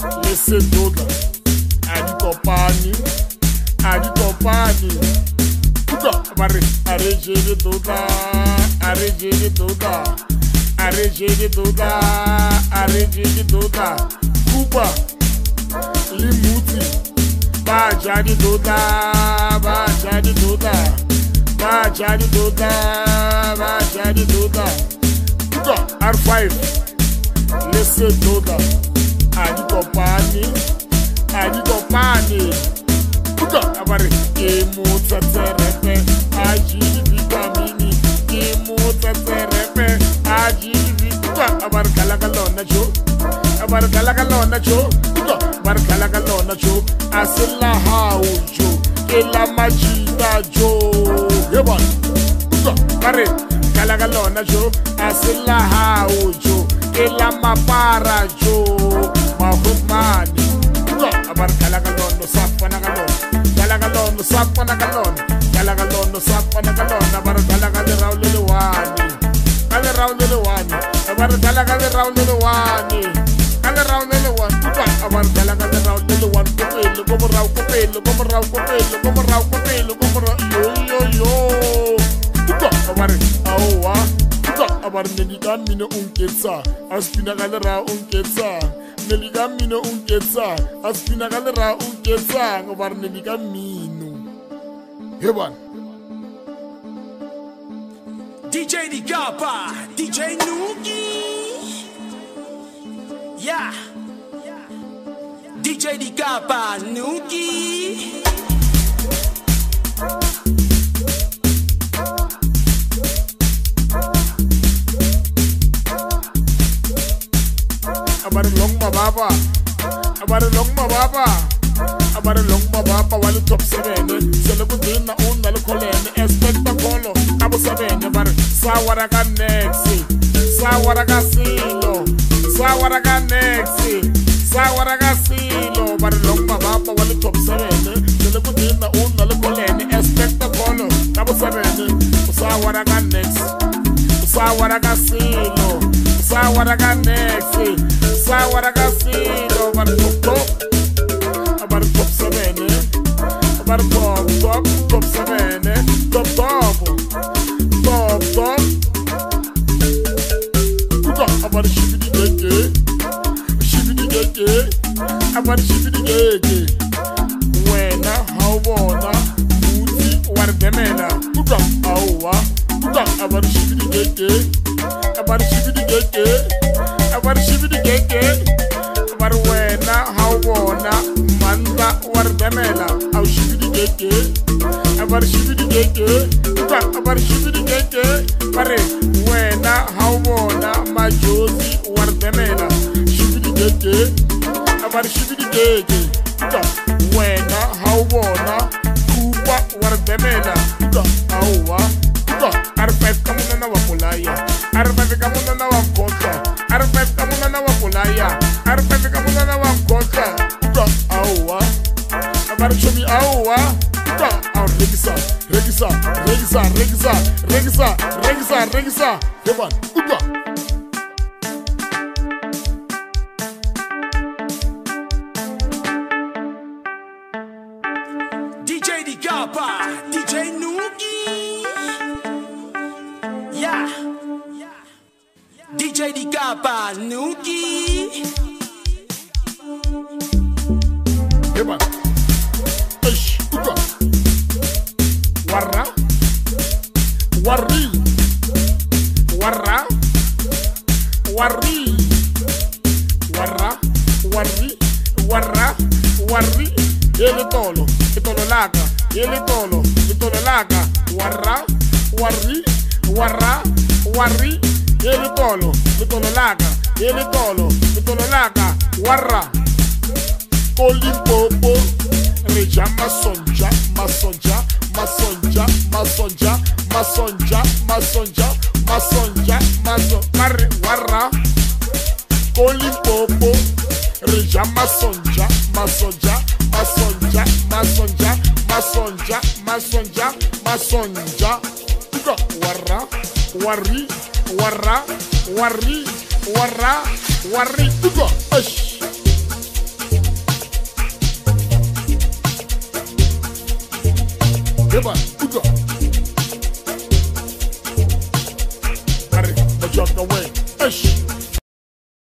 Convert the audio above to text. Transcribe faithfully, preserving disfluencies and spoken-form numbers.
Laissez Doda. Adi Kopani. Adi Kopani. Doda. Barre. Arrêtez de Doda. Arrêtez de Doda. Arrêtez de Doda. Arrêtez de Doda. Cuba. Limuti. Baja de Doda. Baja de Doda. Baja de Doda. Baja de Doda. Doda. R five. Laissez Doda. Adi Kopani. Adi Kopani. Doda. Abare. Emu tseterepe. Aji vitamini. Emu tseterepe. Aji vitamini. Abare kalakalona jo. Abare kalakalona jo. Doda. Abare kalakalona jo. Asila haujo. Kela majita jo. Yeban. Doda. Abare kalakalona jo. Asila haujo. Kela mapara jo. Mahumani. Abar kalagalon no sapa na galon. Kalagalon no sapa na galon. Kalagalon no sapa na galon. Abar kalagal raw luluwani. Kala raw luluwani. Abar kalagal raw luluwani. Kala raw luluwani. Abar kalagal raw luluwani. Kupelo como raw kupelo como raw kupelo como raw kupelo como raw yo yo yo. Abar awa. Abar neliga mino unketsa. Aspina galera unketsa. Neliga mino unketsa. Aspina galera unketsa. Abar neliga mino. Heban. D J Digapa, D J Nuki. Yeah. D J Digapa, Nuki. Abar long ma baba, abar long ma baba, abar long ma baba. Wali top seven, sele kudina un nal kolene. Espectacolo, abo seven. Bar sawaraga nexi, sawaraga silo, sawaraga nexi, sawaraga silo. Bar long ma baba. Wali top seven, sele kudina un nal kolene. Espectacolo, abo seven. Sawaraga nexi, sawaraga silo, sawaraga nexi. Sawaraga silo. Bar top top. Bar top seven. Bar top top. Top seven. Top top. Top top. Kuka. Bar shibidi gege. Shibidi gege. Bar shibidi gege. Wena hawona. Muti wardemena. Kuka. Awa. Kuka. Bar shibidi gege. Bar shibidi gege. Abar shibidi gege. Abar wena hawona. Manda wardemela. Aw shibidi gege. Abar shibidi gege. Abar shibidi gege. Bare wena hawona. Majozi wardemela. Shibidi gege. Abar shibidi gege. Wena hawona. Kuba wardemela. Awa. Arpef kamuna na wapulaya. Arpef kamuna na wakota. Arpef kamuna na wapulaya. Arpef kamuna na wakota. Awa. Abar chomi awa. Aw regisa, regisa, regisa, regisa, regisa, regisa, regisa. Heban. Uba. D J Digapa, D J Nuki. Yeah. D J Digapa, Nuki. Heban. Ish. Uba. Warra. Warri. Warra. Warri. Warra. Warri. Warra. Warri. Ele tolo. Tolo laga. Ele tolo. Tolo laga. Warra. Warri. Warra. Warri. Ele tolo. Tolo laga. Ele tolo. Tolo laga. Warra. Olimpopo. Reja masonja. Masonja. Masonja. Masonja. Masonja. Masonja. Masonja. Masonja. Warra. Olimpopo. Reja masonja. Masonja. Masonja. Masonja. Masonja. Masonja. Masonja. Warra. Warri. Warra. Warri. Warra. Warri. Uga. Ash. Eba, uga. Are, the jump away. Ish.